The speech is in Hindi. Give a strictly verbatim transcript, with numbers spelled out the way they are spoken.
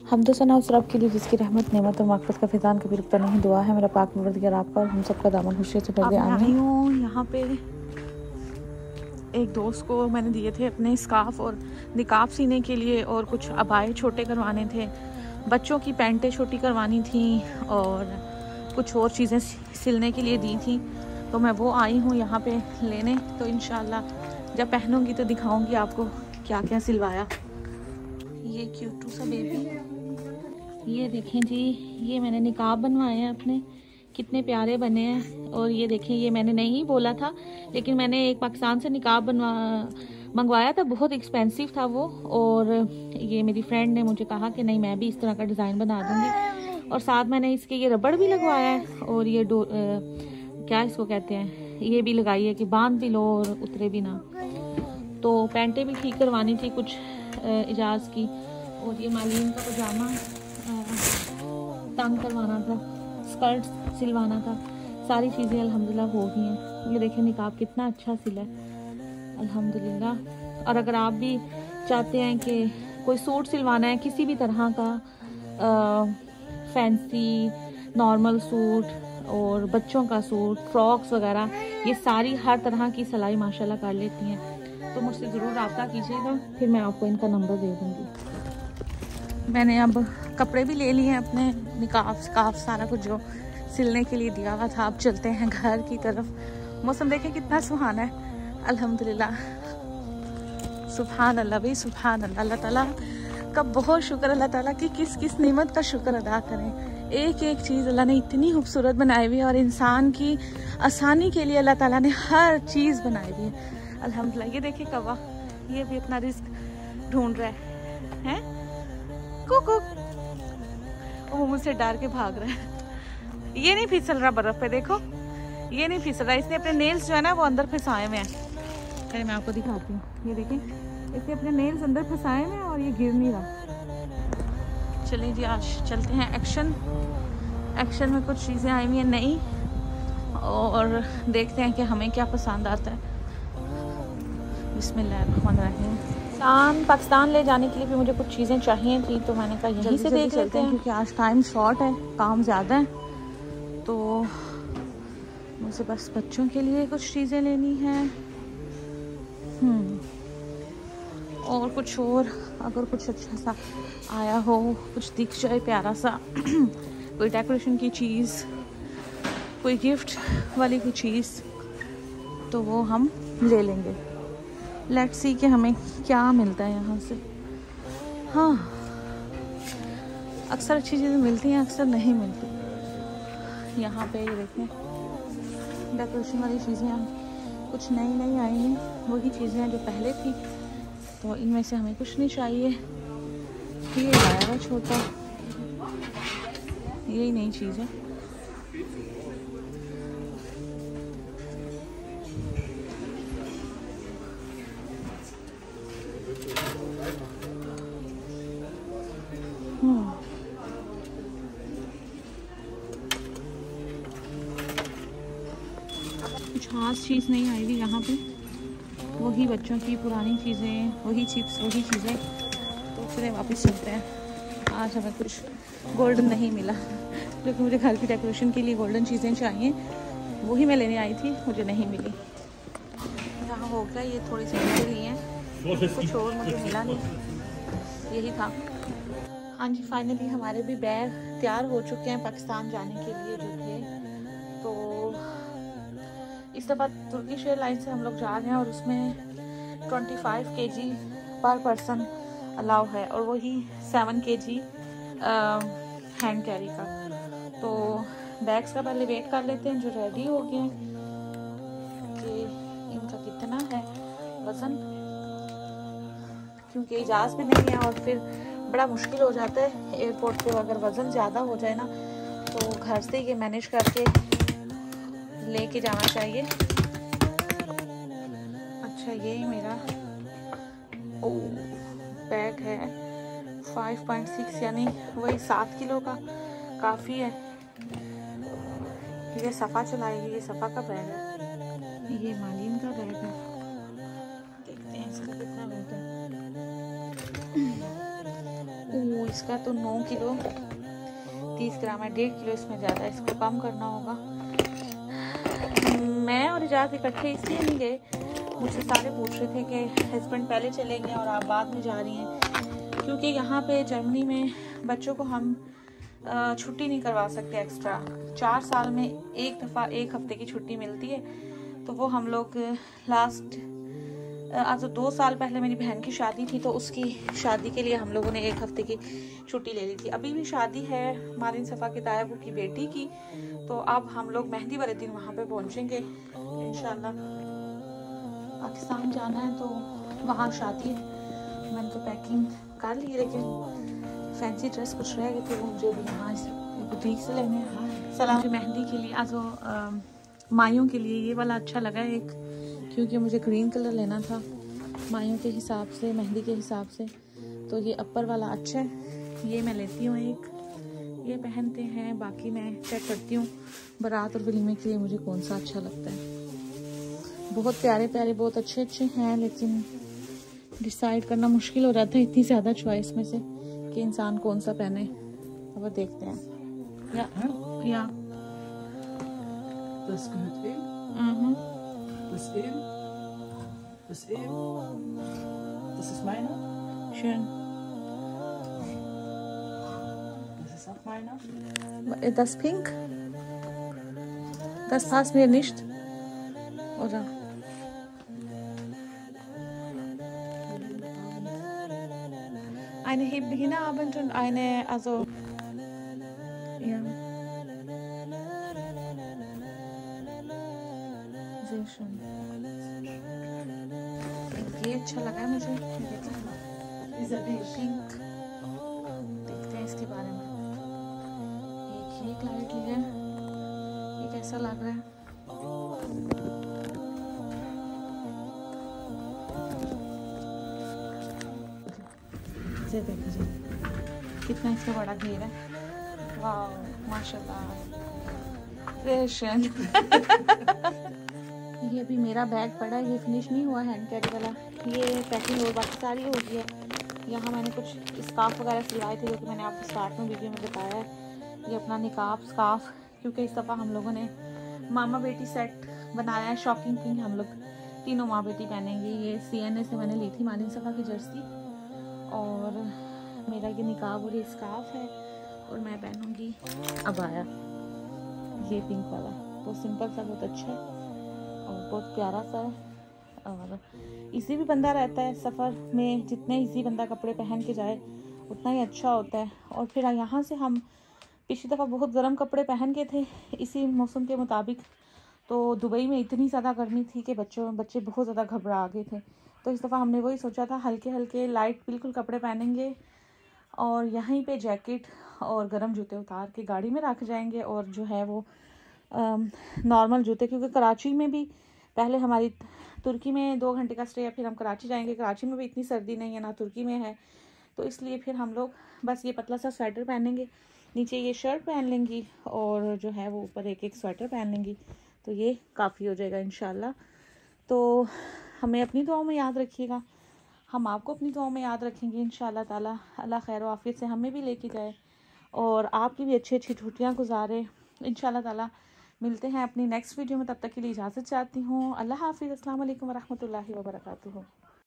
हम तो सना उस रब के लिए जिसकी रहमत नेमत और माक़फ़रत का फ़ैज़ान कभी रुकता नहीं। दुआ है मेरा पाक परवरदिगार आपका और हम सबका दामन खुशियों से भर दे, आमीन। आई हूँ यहाँ पे एक दोस्त को मैंने दिए थे अपने स्कार्फ और निकाब सीने के लिए, और कुछ अबाए छोटे करवाने थे, बच्चों की पैंटें छोटी करवानी थी, और कुछ और चीज़ें सिलने के लिए दी थी। तो मैं वो आई हूँ यहाँ पे लेने। तो इंशाल्लाह जब पहनूंगी तो दिखाऊंगी आपको क्या क्या सिलवाया। ये क्यूटू सा बेबी, ये देखें जी, ये मैंने निकाब बनवाए हैं अपने, कितने प्यारे बने हैं। और ये देखें, ये मैंने नहीं बोला था लेकिन मैंने एक पाकिस्तान से निकाब बनवा मंगवाया था, बहुत एक्सपेंसिव था वो। और ये मेरी फ्रेंड ने मुझे कहा कि नहीं मैं भी इस तरह का डिज़ाइन बना दूंगी, और साथ मैंने इसके ये रबड़ भी लगवाया है, और ये डो आ, क्या इसको कहते हैं, ये भी लगाई है कि बांध भी लो और उतरे भी ना। तो पैंटें भी ठीक करवानी थी कुछ इजाज़ की, और ये मालीन का पजामा तंग करवाना था, स्कर्ट सिलवाना था। सारी चीज़ें अल्हम्दुलिल्लाह हो गई हैं। ये देखें निकाब कितना अच्छा सिला है अल्हम्दुलिल्लाह। और अगर आप भी चाहते हैं कि कोई सूट सिलवाना है किसी भी तरह का, आ, फैंसी नॉर्मल सूट और बच्चों का सूट, फ्रॉक्स वगैरह, ये सारी हर तरह की सिलाई माशाल्लाह कर लेती हैं। तो मुझसे ज़रूर रब्ता कीजिएगा, फिर मैं आपको इनका नंबर दे दूँगी। मैंने अब कपड़े भी ले लिए हैं अपने, निकाब स्कार्फ सारा कुछ जो सिलने के लिए दिया हुआ था। अब चलते हैं घर की तरफ। मौसम देखें कितना सुहाना है अल्हम्दुलिल्लाह। सुभान अल्लाह भाई, सुभान अल्लाह। अल्लाह ताला का बहुत शुक्र, अल्लाह ताला की किस किस नेमत का शुक्र अदा करें। एक एक चीज़ अल्लाह ने इतनी खूबसूरत बनाई हुई है, और इंसान की आसानी के लिए अल्लाह ताला ने हर चीज़ बनाई हुई है अल्हम्दुलिल्लाह। ये देखिए कौवा, ये भी अपना रिस्क ढूंढ रहा है, हैं? कुकु, वो मुझसे डर के भाग रहा है। ये नहीं फिसल रहा बर्फ पे, देखो ये नहीं फिसल रहा। इसने अपने नेल्स जो है ना वो अंदर फंसाए हुए हैं। पहले मैं आपको दिखाती हूँ, ये देखें, इसने अपने नेल्स अंदर फंसाए हुए हैं और ये गिर नहीं रहा। चलिए जी आज चलते हैं एक्शन एक्शन में कुछ चीज़ें आई हुई हैं नई, और देखते हैं कि हमें क्या पसंद आता है। बिस्मिल्लाहिर्रहमानिर्रहीम। पाकिस्तान पाकिस्तान ले जाने के लिए भी मुझे कुछ चीज़ें चाहिए थी, तो मैंने कहा यहीं से देख लेते हैं क्योंकि आज टाइम शॉर्ट है, काम ज़्यादा है। तो मुझे बस बच्चों के लिए कुछ चीज़ें लेनी हैं, हम्म और कुछ और अगर कुछ अच्छा सा आया हो, कुछ दिख जाए प्यारा सा कोई डेकोरेशन की चीज़, कोई गिफ्ट वाली कोई चीज़, तो वो हम ले लेंगे। लेट्स सी कि हमें क्या मिलता है यहाँ से। हाँ, अक्सर अच्छी चीज़ें मिलती हैं, अक्सर नहीं मिलती। यहाँ पे ये देखें डेकोरेशन वाली चीज़ें कुछ नई नई आई हैं, वही चीज़ें हैं जो पहले थी। तो इनमें से हमें कुछ नहीं चाहिए। ये आया हुआ छोटा, यही नई चीज़ है। कुछ खास चीज़ नहीं आई हुई यहाँ पे, वही बच्चों की पुरानी चीज़ें, वही चिप्स, वही चीज़ें। तो फिर वापस चलते हैं। आज हमें कुछ गोल्डन नहीं मिला, क्योंकि मुझे घर की डेकोरेशन के लिए गोल्डन चीज़ें चाहिए, वही मैं लेने आई थी, मुझे नहीं मिली। यहाँ हो गया, ये थोड़ी सी चीज़ें ली हैं, कुछ और मुझे मिला नहीं, यही था। हाँ जी, फाइनली हमारे भी बैग तैयार हो चुके हैं पाकिस्तान जाने के लिए जो थे। तो इस दफ़ा तुर्किश एयरलाइन से हम लोग जा रहे हैं, और उसमें पच्चीस केजी पर पर्सन अलाउ है, और वही सेवन केजी हैंड कैरी का। तो बैग्स का पहले वेट कर लेते हैं जो रेडी हो गए हैं कि इनका कितना है वज़न, क्योंकि इजाज़त भी नहीं है और फिर बड़ा मुश्किल हो जाता है एयरपोर्ट पे। अगर वज़न ज़्यादा हो जाए ना तो घर से ये मैनेज करके लेके जाना चाहिए। अच्छा, ये मेरा ओ बैग है पाँच पॉइंट छह, यानी वही सात किलो का, काफ़ी है। ये सफ़ा चलाएगी, ये सफ़ा का बैग है, ये मालीन का बैग है। देखते हैं इसका कितना वेट है। ओ इसका तो नौ किलो तीस ग्राम है, डेढ़ किलो इसमें ज़्यादा, इसको कम करना होगा। मैं और इजाज़ इकट्ठे इसलिए नहीं गए, मुझसे सारे पूछ रहे थे कि हस्बैंड पहले चले गए और आप बाद में जा रही हैं, क्योंकि यहाँ पे जर्मनी में बच्चों को हम छुट्टी नहीं करवा सकते एक्स्ट्रा। चार साल में एक दफ़ा एक हफ्ते की छुट्टी मिलती है, तो वो हम लोग लास्ट आज तो दो साल पहले मेरी बहन की शादी थी, तो उसकी शादी के लिए हम लोगों ने एक हफ्ते की छुट्टी ले ली थी। अभी भी शादी है मारिन सफ़ा की तायबू की बेटी की, तो अब हम लोग मेहंदी वाले दिन वहाँ पे पहुँचेंगे इंशाल्लाह। पाकिस्तान जाना है तो वहाँ शादी है। मैंने तो पैकिंग कर ली, लेकिन फैंसी ड्रेस कुछ रह गए थे, वो मुझे भी यहाँ से बुटीक से लेने हैं। सलाम मेहंदी के लिए आज माइयों के लिए ये वाला अच्छा लगा एक, क्योंकि मुझे ग्रीन कलर लेना था माइयों के हिसाब से, मेहंदी के हिसाब से, तो ये अपर वाला अच्छा है, ये मैं लेती हूँ एक, ये पहनते हैं। बाकी मैं चेक करती हूँ बारात और वलीमे के लिए मुझे कौन सा अच्छा लगता है। बहुत प्यारे प्यारे बहुत अच्छे अच्छे हैं, लेकिन डिसाइड करना मुश्किल हो जाता है इतनी ज़्यादा चॉइस में से कि इंसान कौन सा पहने। अब देखते हैं। या या Das gehört ihm. Mhm. Das ihm. Das ihm. Das ist meiner. Schön. Das ist auch meiner. Das Pink? Das passt mir nicht. Oder? Eine Hinaabend und eine, also ja. Sehr schön. ये अच्छा लगा मुझे। पिंक देखते हैं इसके बारे में। एक ये लाइट लिया, ये कैसा लग रहा है? ये देखिए कितना इसका बड़ा घेर है। वाह माशाल्लाह। ये अभी मेरा बैग पड़ा है, ये फिनिश नहीं हुआ हैंड कैरी वाला, ये पैकिंग और बाकी सारी हो गई है। यहाँ मैंने कुछ स्कार्फ वगैरह सिलवाए थे, जो कि मैंने आपको स्टार्ट में वीडियो में बताया है। ये अपना निकाब स्कार्फ, क्योंकि इस दफ़ा हम लोगों ने मामा बेटी सेट बनाया है, शॉकिंग पिंक, हम लोग तीनों माँ बेटी पहनेंगे। ये सी एन ए से मैंने ली थी मारिन सफ़ा की जर्सी, और मेरा ये निकाब और ये स्कार्फ है, और मैं पहनूँगी अबाया, ये पिंक वाला। बहुत सिंपल सा, बहुत अच्छा है और बहुत प्यारा सा है, और इसी भी बंदा रहता है सफ़र में। जितने इसी बंदा कपड़े पहन के जाए उतना ही अच्छा होता है। और फिर यहाँ से हम पिछली दफ़ा बहुत गर्म कपड़े पहन के थे इसी मौसम के मुताबिक, तो दुबई में इतनी ज़्यादा गर्मी थी कि बच्चों बच्चे बहुत ज़्यादा घबरा गए थे। तो इस दफ़ा हमने वही सोचा था, हल्के हल्के लाइट बिल्कुल कपड़े पहनेंगे, और यहीं पे जैकेट और गर्म जूते उतार के गाड़ी में रख जाएंगे, और जो है वो नॉर्मल जूते, क्योंकि कराची में भी पहले हमारी तुर्की में दो घंटे का स्टे है, फिर हम कराची जाएंगे। कराची में भी इतनी सर्दी नहीं है, ना तुर्की में है, तो इसलिए फिर हम लोग बस ये पतला सा स्वेटर पहनेंगे, नीचे ये शर्ट पहन लेंगी, और जो है वो ऊपर एक एक स्वेटर पहन लेंगी, तो ये काफ़ी हो जाएगा इंशाल्लाह। तो हमें अपनी दुआओं में याद रखिएगा, हम आपको अपनी दुआओं में याद रखेंगे इंशाल्लाह ताला। अल्लाह खैर आफियत से हमें भी लेके जाए, और आपकी भी अच्छी अच्छी छुट्टियाँ गुजारे इंशाल्लाह ताला। मिलते हैं अपनी नेक्स्ट वीडियो में, तब तक के लिए इजाज़त चाहती हूँ। अल्लाह हाफिज़। अस्सलाम वालेकुम व रहमतुल्लाहि व बरकातुहू।